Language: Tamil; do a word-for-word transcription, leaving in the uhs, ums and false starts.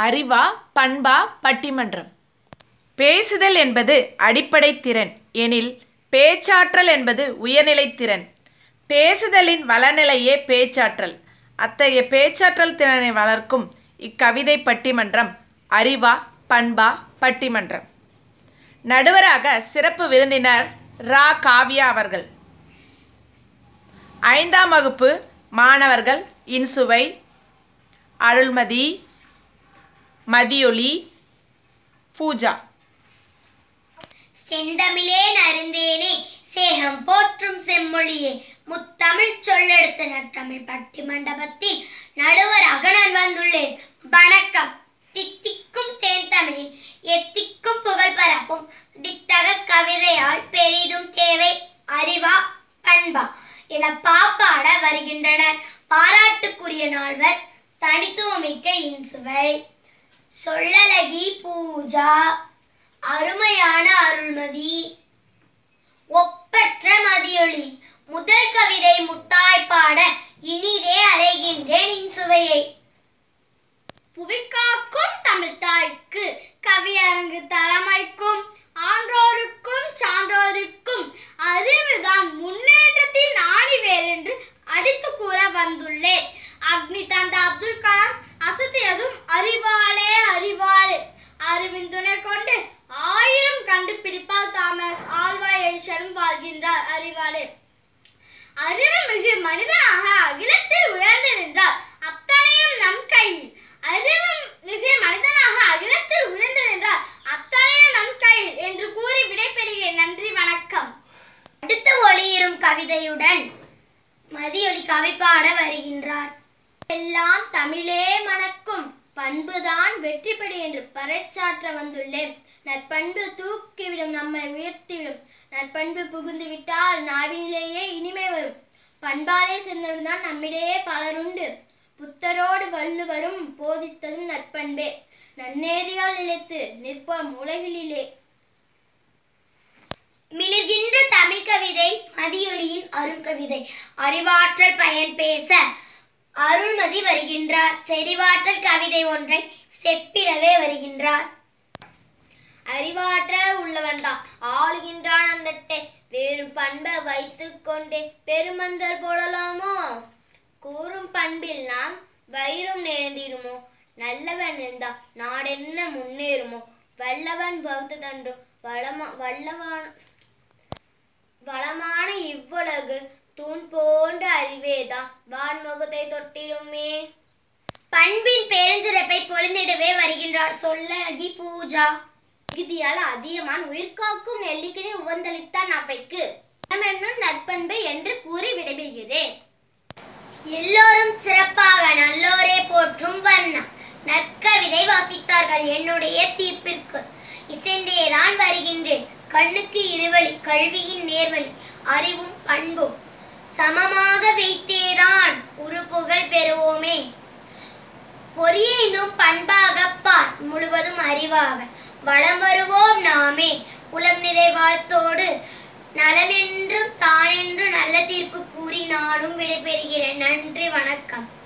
அறிவா பண்பா பட்டிமன்றம். பேசுதல் என்பது அடிப்படை திறன் எனில் பேச்சாற்றல் என்பது உயர்நிலை திறன். பேசுதலின் வளநிலையே பேச்சாற்றல். அத்தகைய பேச்சாற்றல் திறனை வளர்க்கும் இக்கவிதை பட்டிமன்றம் அறிவா பண்பா பட்டிமன்றம். நடுவராக சிறப்பு விருந்தினர் ரா காவ்யா அவர்கள். ஐந்தாம் வகுப்பு மாணவர்கள் இன்சுவை, அருள்மதி, மதியொலி, பூஜா. செந்தமிழே நருந்தேனே சேகம் போற்றும் செம்மொழியே முத்தமிழ் சொல்லெடுத்த நற்றமிழ் பட்டி மண்டபத்தில் நடுவராக நான் வந்துள்ளேன். வணக்கம். தித்திக்கும் தேன் தமிழில் எத்திக்கும் புகழ் பரப்பும் வித்தக கவிதையால் பெரிதும் தேவை அறிவா பண்பா என பாப்பாட வருகின்றனர் பாராட்டுக்குரிய நால்வர். தனித்துவமிக்க இன்சுவை, சொல்லழகி பூஜா, அருமையான அருள்மதி, ஒப்பற்ற மதியொலி. முதல் கவிதை முத்தாய் பாட இனிதே அழைகின்றேன் இன்சுவையை. புவிக்காக்கும் தமிழ் தாய்க்கு கவியரங்கு தலைமைக்கும் ஆன்றோருக்கும் சான்றோருக்கும் அறிவுதான் முன்னேற்றத்தின் ஆணிவேர் என்று அடித்து கூற வந்துள்ளேன். அக்னி தந்த அப்துல் கலாம் அசத்தியதும் அறிவாளே அறிவாளே. அறிவின் துணை கொண்டு ஆயிரம் கண்டுபிடிப்பால் தாமஸ் ஆல்வா எடிசனும் வாழ்கின்றார் அறிவாளே. அறிவு மிகு மனிதனாக அகிலத்தில் உயர்ந்து நின்றார் அத்தனையும் நம் கையில். அறிவு மிகு மனிதனாக அகிலத்தில் உயர்ந்து நின்றார் அத்தனையும் நம் கையில் என்று கூறி விடைபெறுகிறேன். நன்றி, வணக்கம். அடுத்த ஒளியிரும் கவிதையுடன் மதியொலி கவி பாட வருகின்றார். எல்லாம் தமிழே மணக்கும் பண்புதான் வெற்றிப்படி என்று பறைச்சாற்ற வந்துள்ளேன். நற்பண்பு தூக்கிவிடும், நம்மை உயர்த்திவிடும். நற்பண்பு புகுந்து விட்டால் நாவினிலேயே இனிமை வரும். பண்பாலே சேர்ந்தவர்தான் நம்மிடையே பலருண்டு. புத்தரோடு வள்ளுவரும் போதித்ததும் நற்பண்பே. நன்னேறியால் நிலைத்து நிற்போம் உலகிலே. மிளிர்கின்ற தமிழ் கவிதை மதியொலியின் அருள் கவிதை. அறிவாற்றல் பயன் பேச அருள்மதி வருகின்றார். செறிவாற்றல் கவிதை ஒன்றை செப்பிடவே வருகின்றார். அறிவாற்றல் உள்ளவன்தான் ஆளுகின்றான் அந்தட்டை. வேறு பண்பை வைத்து கொண்டே பெருமந்தர் போடலாமோ? கூறும் பண்பில் நாம் வயிறும் நேர்ந்திடுமோ? நல்லவன் இருந்தா நாடென்ன முன்னேறுமோ? வல்லவன் வகுத்ததன்றோ வளமா வல்லவான் வளமான இவ்வுலகு தூண் போன்ற அறிவேதான் வான்முகத்தை தொட்டிடுமே. பண்பின் பெருஞ்சிறப்பை பொழிந்திடவே வருகின்றார் சொல்லழகி பூஜா. விதியால் அதிகமான் உயிர்காக்கும் நெல்லிக்கனி உவந்தளித்தான் அவைக்கு என்னும் நற்பண்பு என்று கூறி விடைபெறுகிறேன். எல்லோரும் சிறப்பாக நல்லோரே போற்றும் வண்ணம் நற்கவிதை வாசித்தார்கள். என்னுடைய தீர்ப்பிற்கு இசைந்தேதான் வருகின்றேன். கண்ணுக்கு இருவழி, கல்வியின் நேர்வழி, அறிவும் பண்பும் சமமாக வைத்தேதான் உறுப்புகள் பெறுவோமே. பொறியைந்தும் பண்பாக பார், முழுவதும் அறிவாக வளம் வருவோம் நாமே. உளம் நிறை வாழ்த்தோடு நலமென்றும் தானென்று நல்ல தீர்ப்பு கூறி நானும் விடைபெறுகிறேன். நன்றி, வணக்கம்.